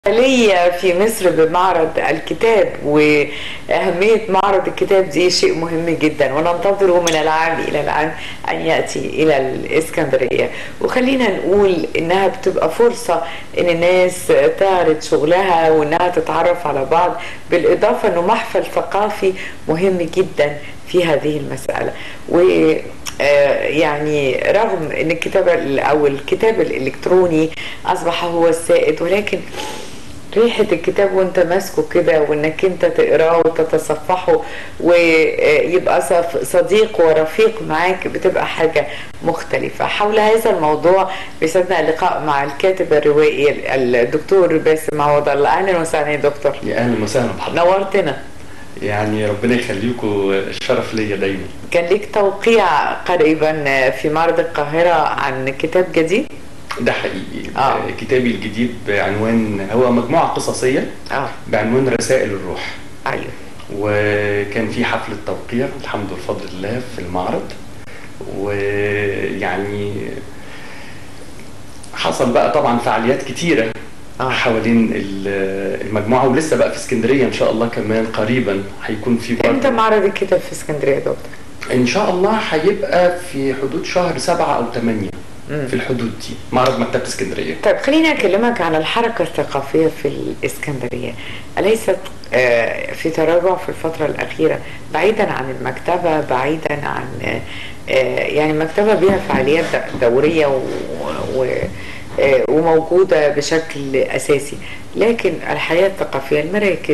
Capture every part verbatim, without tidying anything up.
ليا في مصر بمعرض الكتاب، وأهمية معرض الكتاب دي شيء مهم جدا، وننتظره من العام إلى العام أن يأتي إلى الإسكندرية. وخلينا نقول إنها بتبقى فرصة إن الناس تعرض شغلها وإنها تتعرف على بعض، بالإضافة إنه محفل ثقافي مهم جدا في هذه المسألة. و يعني رغم ان الكتاب او الكتاب الالكتروني اصبح هو السائد، ولكن ريحة الكتاب وانت ماسكه كده وانك انت تقراه وتتصفحه ويبقى صديق ورفيق معاك بتبقى حاجة مختلفة. حول هذا الموضوع بيسعدنا اللقاء مع الكاتب الروائي الدكتور باسم عوض الله. اهلا وسهلا يا دكتور. يا اهلا وسهلا بحضرتك. نورتنا. يعني ربنا يخليكم، الشرف ليا دايما. كان ليك توقيع قريبا في معرض القاهرة عن كتاب جديد؟ ده حقيقي. آه. كتابي الجديد بعنوان، هو مجموعة قصصية آه. بعنوان رسائل الروح. أيوه. وكان في حفلة توقيع الحمد لله بفضل الله في المعرض، ويعني حصل بقى طبعا فعاليات كتيرة آه. حوالين المجموعه، ولسه بقى في اسكندريه ان شاء الله كمان قريبا هيكون في برضه. امتى معرض الكتاب في اسكندريه يا دكتور؟ ان شاء الله هيبقى في حدود شهر سبعة او ثمانية، في الحدود دي، معرض مكتبه اسكندريه. طيب خليني اكلمك عن الحركه الثقافيه في الاسكندريه، اليست في تراجع في الفتره الاخيره بعيدا عن المكتبه، بعيدا عن يعني المكتبه بها فعاليات دوريه و, و وموجودة بشكل أساسي، لكن الحياة الثقافية، المراكز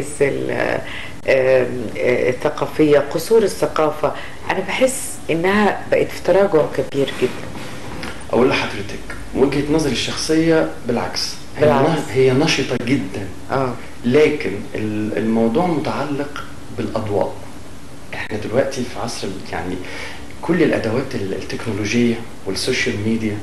الثقافية، قصور الثقافة، أنا بحس إنها بقت في تراجع كبير جدا. أقول لحضرتك وجهة نظري الشخصية بالعكس، بالعكس. هي نشطة جدا آه. لكن الموضوع متعلق بالأضواء. احنا دلوقتي في عصر يعني كل الأدوات التكنولوجية والسوشيال ميديا،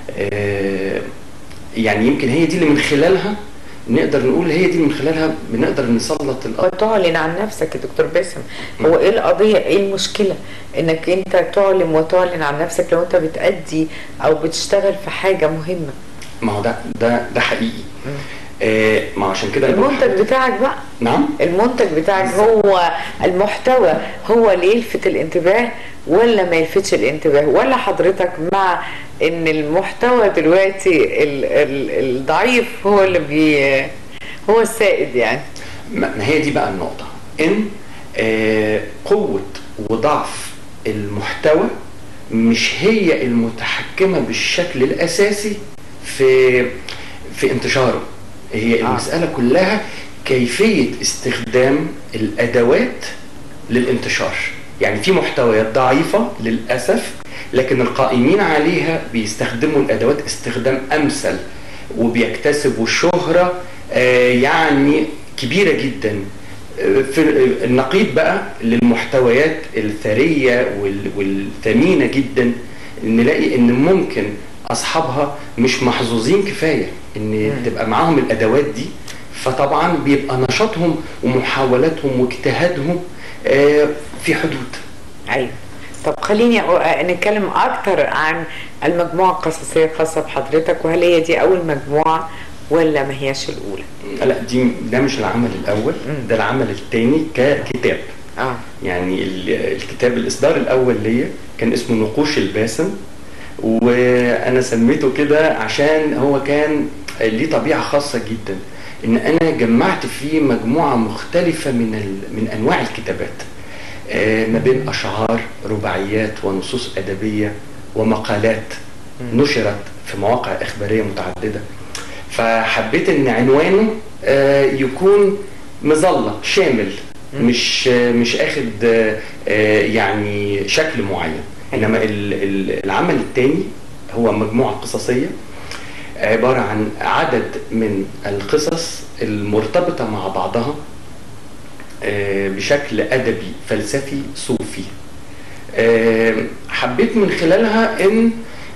آه يعني يمكن هي دي اللي من خلالها نقدر نقول، هي دي من خلالها بنقدر نسلط الأرض. وتعلن عن نفسك يا دكتور باسم. هو ايه القضية، ايه المشكلة انك انت تعلن وتعلن عن نفسك لو انت بتأدي او بتشتغل في حاجة مهمة؟ ما هو ده ده ده حقيقي. آه ما عشان كده المنتج بتاعك بقى. نعم. المنتج بتاعك هو المحتوى هو اللي يلفت الانتباه ولا ما يلفتش الانتباه، ولا حضرتك مع ان المحتوى دلوقتي ال ال الضعيف هو اللي بي هو السائد؟ يعني ما هي دي بقى النقطة، ان آه قوة وضعف المحتوى مش هي المتحكمة بالشكل الاساسي في في انتشاره. هي المسألة آه. كلها كيفية استخدام الادوات للانتشار. يعني في محتويات ضعيفة للأسف، لكن القائمين عليها بيستخدموا الأدوات استخدام أمثل وبيكتسبوا شهرة يعني كبيرة جدا. في النقيض بقى للمحتويات الثرية والثمينة جدا، نلاقي ان ممكن أصحابها مش محظوظين كفاية ان تبقى معاهم الأدوات دي، فطبعا بيبقى نشاطهم ومحاولاتهم واجتهادهم في حدود. ايوه. طب خليني نتكلم اكتر عن المجموعه القصصيه الخاصه بحضرتك، وهل هي دي اول مجموعه ولا ما هياش الاولى؟ لا، دي ده مش العمل الاول، ده العمل الثاني ككتاب. اه يعني الكتاب الاصدار الاول ليا كان اسمه نقوش الباسم، وانا سميته كده عشان هو كان ليه طبيعه خاصه جدا، ان انا جمعت فيه مجموعه مختلفه من من انواع الكتابات، ما بين اشعار، رباعيات، ونصوص ادبيه ومقالات نشرت في مواقع اخباريه متعدده. فحبيت ان عنوانه يكون مظله شامل، مش مش اخد يعني شكل معين. انما العمل الثاني هو مجموعه قصصيه عباره عن عدد من القصص المرتبطه مع بعضها بشكل أدبي فلسفي صوفي. حبيت من خلالها ان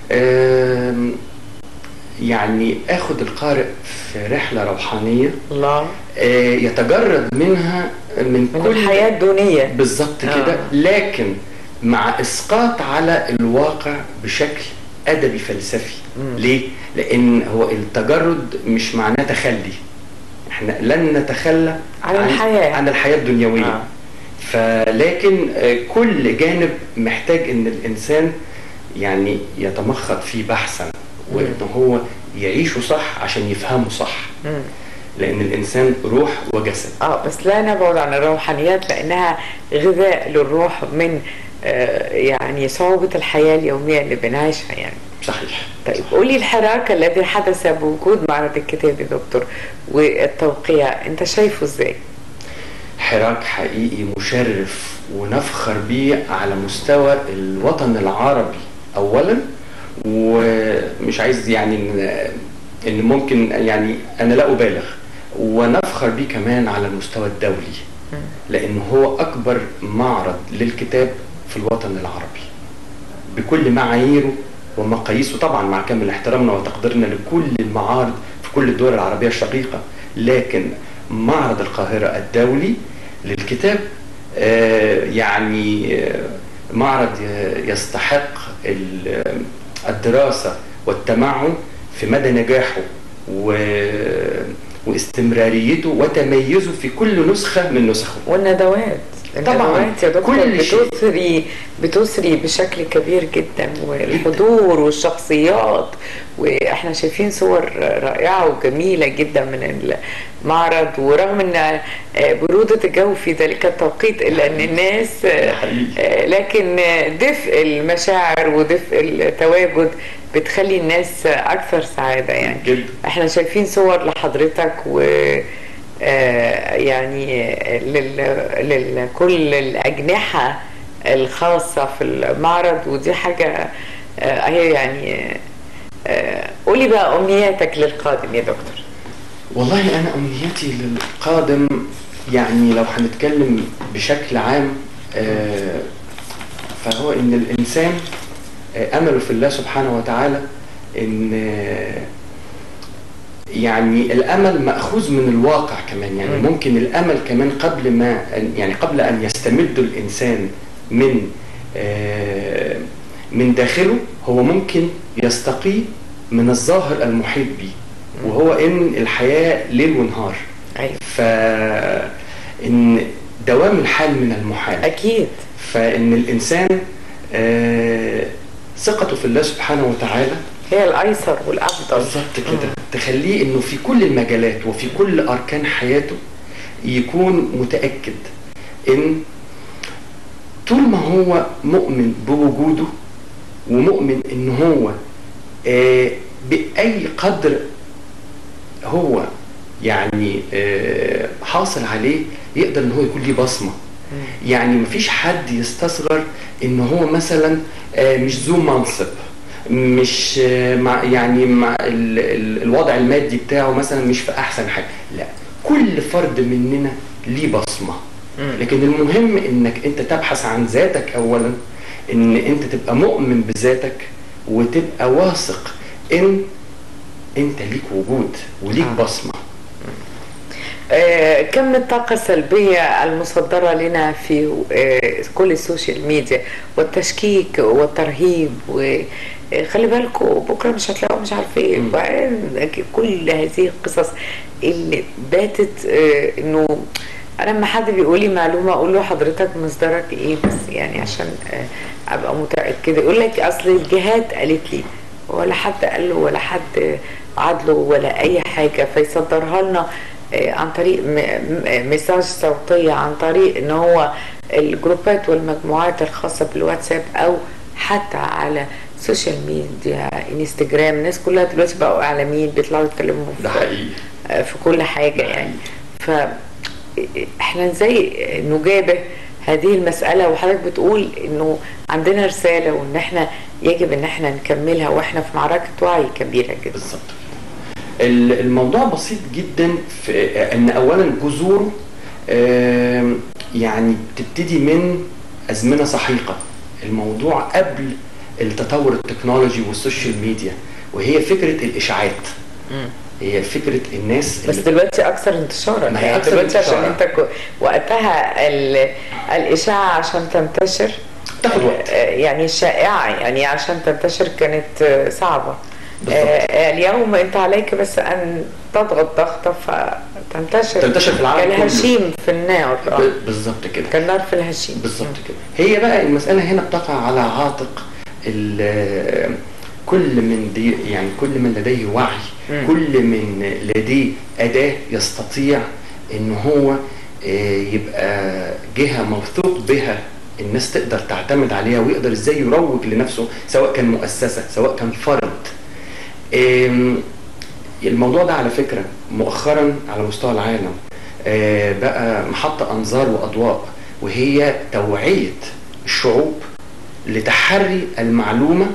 يعني اخد القارئ في رحلة روحانية الله يتجرد منها من, من كل الحياة الدونية بالظبط كده، آه. لكن مع اسقاط على الواقع بشكل أدبي فلسفي. مم. ليه؟ لأن هو التجرد مش معناه تخلي، احنا لن نتخلى عن الحياه عن الحياه الدنيويه. آه. فلكن كل جانب محتاج ان الانسان يعني يتمخض فيه بحثا، وان هو يعيشه صح عشان يفهمه صح. مم. لان الانسان روح وجسد. اه بس لا نبعد عن الروحانيات لانها غذاء للروح من آه يعني صعوبة الحياة اليومية اللي بنعيشها يعني. صحيح. طيب قولي الحراك الذي حدث بوجود معرض الكتاب يا دكتور والتوقيع انت شايفه ازاي؟ حراك حقيقي مشرف ونفخر بيه على مستوى الوطن العربي اولا، ومش عايز يعني ان ممكن يعني انا لا ابالغ، ونفخر بيه كمان على المستوى الدولي، لان هو اكبر معرض للكتاب في الوطن العربي بكل معاييره ومقاييسه، طبعا مع كامل احترامنا وتقديرنا لكل المعارض في كل الدول العربيه الشقيقه، لكن معرض القاهره الدولي للكتاب آه يعني آه معرض يستحق الدراسه والتمعن في مدى نجاحه و واستمراريته وتميزه في كل نسخه من نسخه. والندوات طبعا يا دكتور بتسري بتسري بشكل كبير جدا، والحضور والشخصيات، واحنا شايفين صور رائعه وجميله جدا من المعرض، ورغم ان بروده الجو في ذلك التوقيت الا ان الناس لكن دفء المشاعر ودفء التواجد بتخلي الناس اكثر سعاده يعني. جدا. احنا شايفين صور لحضرتك و آه يعني لكل الأجنحة الخاصة في المعرض، ودي حاجة آه هي يعني آه قولي بقى أمنياتك للقادم يا دكتور. والله أنا أمنياتي للقادم يعني لو هنتكلم بشكل عام آه فهو إن الإنسان آه أمله في الله سبحانه وتعالى، إن آه يعني الامل ماخوذ من الواقع كمان، يعني ممكن الامل كمان قبل ما يعني قبل ان يستمد الانسان من آه من داخله هو ممكن يستقي من الظاهر المحيط به، وهو ان الحياه ليل ونهار. ايوه. فان دوام الحال من المحال. اكيد. فان الانسان آه ثقته في الله سبحانه وتعالى هي الايسر والافضل بالظبط كده، تخليه انه في كل المجالات وفي كل اركان حياته يكون متاكد ان طول ما هو مؤمن بوجوده ومؤمن ان هو آه باي قدر هو يعني آه حاصل عليه يقدر ان هو يكون ليه بصمه. يعني مفيش حد يستصغر ان هو مثلا آه مش ذو منصب، مش مع يعني مع ال ال الوضع المادي بتاعه مثلا مش في احسن حاجه، لا، كل فرد مننا ليه بصمه. لكن المهم انك انت تبحث عن ذاتك اولا، ان انت تبقى مؤمن بذاتك وتبقى واثق ان انت ليك وجود وليك آه. بصمه. آه كم الطاقة السلبية المصدرة لنا في آه كل السوشيال ميديا والتشكيك والترهيب، وخلي بالكم بكرة مش هتلاقوا مش عارف ايه، كل هذه القصص اللي باتت آه انه انا لما حد بيقول لي معلومة اقول له حضرتك مصدرك ايه بس يعني عشان آه ابقى متأكدة. يقول لك اصل الجهات قالت لي، ولا حد قال له ولا حد عدله ولا اي حاجة، فيصدرها لنا عن طريق مساج صوتية، عن طريق ان هو الجروبات والمجموعات الخاصة بالواتساب، او حتى على سوشيال ميديا انستجرام. الناس كلها دلوقتي بقوا اعلاميين بيطلعوا يتكلموا في, في كل حاجة يعني. فاحنا ازاي نجابه هذه المسألة؟ وحضرتك بتقول انه عندنا رسالة وان احنا يجب ان احنا نكملها واحنا في معركة وعي كبيرة جدا. بالظبط. الموضوع بسيط جدا في ان اولا جذوره يعني بتبتدي من ازمنه سحيقه. الموضوع قبل التطور التكنولوجي والسوشيال ميديا، وهي فكره الاشاعات. م. هي فكره الناس بس دلوقتي اكثر انتشارا. ما هي أكثر دلوقتي عشان انت وقتها الاشاعه عشان تنتشر تاخد وقت، يعني الشائعه يعني عشان تنتشر كانت صعبه. آه اليوم انت عليك بس ان تضغط ضغطه فتنتشر تنتشر في العالم كله كالهشيم في النار. آه. بالظبط كده، كالنار في الهشيم. بالظبط كده. هي بقى المساله هنا بتقع على عاتق كل من دي، يعني كل من لديه وعي، م. كل من لديه اداه يستطيع ان هو يبقى جهه موثوق بها الناس تقدر تعتمد عليها، ويقدر ازاي يروج لنفسه، سواء كان مؤسسه سواء كان فرد. الموضوع ده على فكره مؤخرا على مستوى العالم بقى محط انظار واضواء، وهي توعيه الشعوب لتحري المعلومه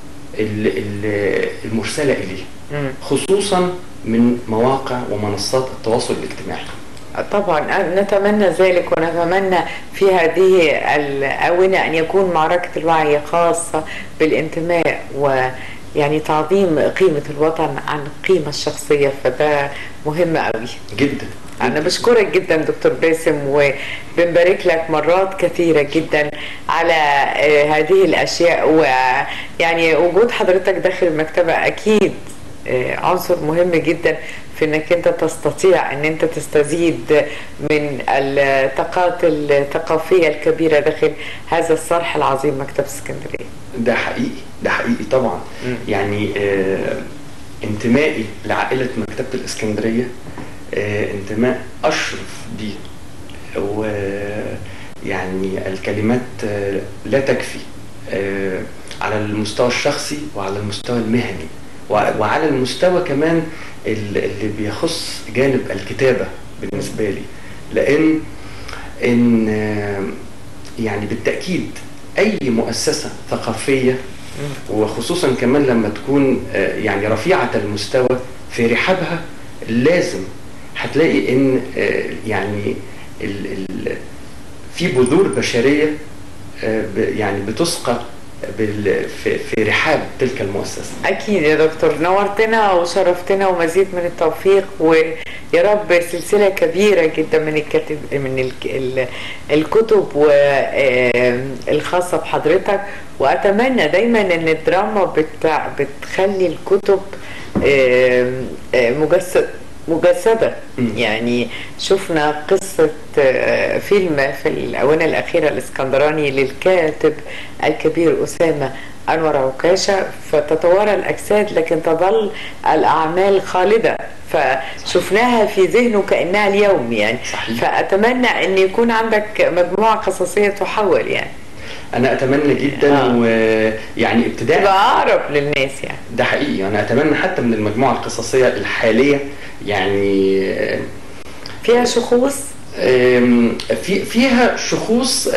المرسله اليه، خصوصا من مواقع ومنصات التواصل الاجتماعي. طبعا نتمنى ذلك، ونتمنى في هذه الآونة أن يكون معركة الوعي خاصة بالانتماء ويعني تعظيم قيمة الوطن عن القيمة الشخصية، فده مهم قوي جدا. أنا بشكرك جدا دكتور باسم، وبنبارك لك مرات كثيرة جدا على هذه الأشياء، ويعني وجود حضرتك داخل المكتبة أكيد عنصر مهم جدا في انك انت تستطيع ان انت تستزيد من الطاقات الثقافيه الكبيره داخل هذا الصرح العظيم مكتبه اسكندريه. ده حقيقي، ده حقيقي طبعا. م. يعني آه انتمائي لعائله مكتبه الاسكندريه آه انتماء اشرف بيه، ويعني الكلمات آه لا تكفي آه على المستوى الشخصي وعلى المستوى المهني وعلى المستوى كمان اللي بيخص جانب الكتابة بالنسبة لي، لأن إن يعني بالتأكيد أي مؤسسة ثقافية، وخصوصا كمان لما تكون يعني رفيعة المستوى في رحابها، لازم هتلاقي إن يعني ال ال في بذور بشرية يعني بتسقى في في رحاب تلك المؤسسه. اكيد يا دكتور، نورتنا وشرفتنا ومزيد من التوفيق، ويا رب سلسله كبيره جدا من الكتب من الكتب الخاصه بحضرتك، واتمنى دايما ان الدراما بتاع بتخلي الكتب مجسد مجسدة. يعني شفنا قصة فيلم في الآونة الأخيرة الإسكندراني للكاتب الكبير أسامة أنور عكاشة، فتتوارى الأجساد لكن تظل الأعمال خالدة، فشفناها في ذهنه كأنها اليوم يعني. صحيح. فأتمنى أن يكون عندك مجموعة قصصية تحول يعني. أنا أتمنى جدا. آه. ويعني ابتداء تبقى أقرب للناس يعني. ده حقيقي. أنا أتمنى حتى من المجموعة القصصية الحالية يعني فيها شخوص، في فيها شخوص،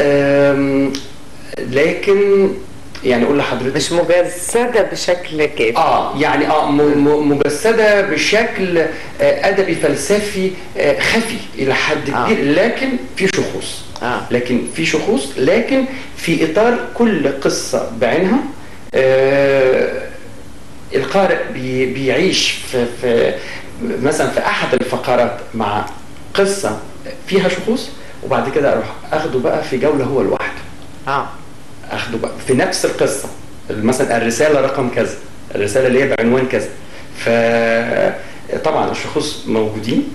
لكن يعني اقول لحضرتك مش مجسده بشكل كيف اه يعني اه مجسده بشكل ادبي فلسفي خفي الى حد كبير. آه. لكن في شخوص آه. لكن في شخوص لكن في اطار كل قصه بعينها. آه القارئ بي بيعيش في, في مثلا في احد الفقرات مع قصه فيها شخوص، وبعد كده اروح اخده بقى في جوله هو لوحده. اه اخده بقى في نفس القصه، مثلا الرساله رقم كذا، الرساله اللي هي بعنوان كذا. فطبعا الشخوص موجودين،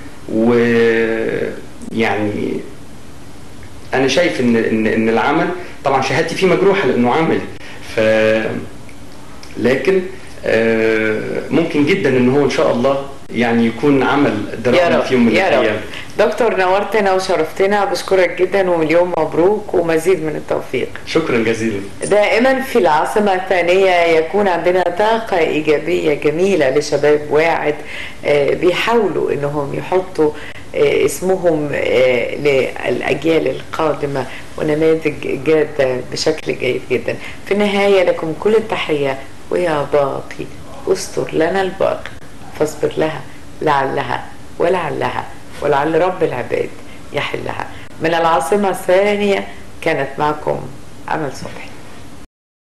ويعني انا شايف ان ان ان العمل طبعا شهادتي فيه مجروحه لانه عملي، ف لكن ممكن جدا ان هو ان شاء الله يعني يكون عمل درامي في يوم من الايام. دكتور نورتنا وشرفتنا، بشكرك جدا ومليون مبروك ومزيد من التوفيق. شكرا جزيلا. دائما في العاصمة الثانية يكون عندنا طاقة إيجابية جميلة لشباب واعد بيحاولوا انهم يحطوا اسمهم للأجيال القادمة ونماذج جادة بشكل جيد جدا. في النهاية لكم كل التحية، ويا باقي استر لنا الباقي فاصبر لها لعلها ولعلها ولعل رب العباد يحلها. من العاصمة الثانية كانت معكم أمل صبحي.